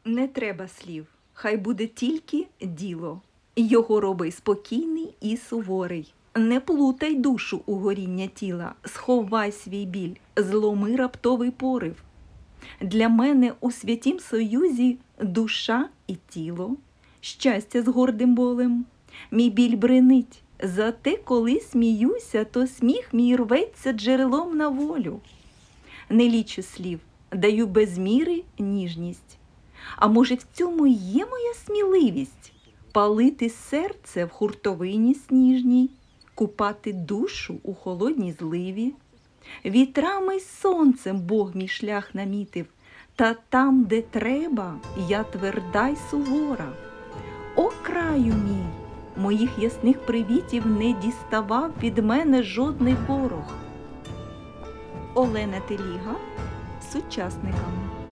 Не треба слів, хай буде тільки діло. Його роби спокійний і суворий. Не плутай душу у горіння тіла, сховай свій біль, зломи раптовий порив. Для мене у святім союзі душа і тіло, щастя з гордим болем. Мій біль бренить, зате коли сміюся, то сміх мій рветься джерелом на волю. Не лічу слів, даю без міри ніжність. А може, в цьому є моя сміливість? Палити серце в хуртовині сніжній, купати душу у холодній зливі. Вітрами й сонцем Бог мій шлях намітив, та там, де треба, я тверда й сувора. О, краю мій, моїх ясних привітів не діставав від мене жодний ворог. Олена Теліга, сучасникам.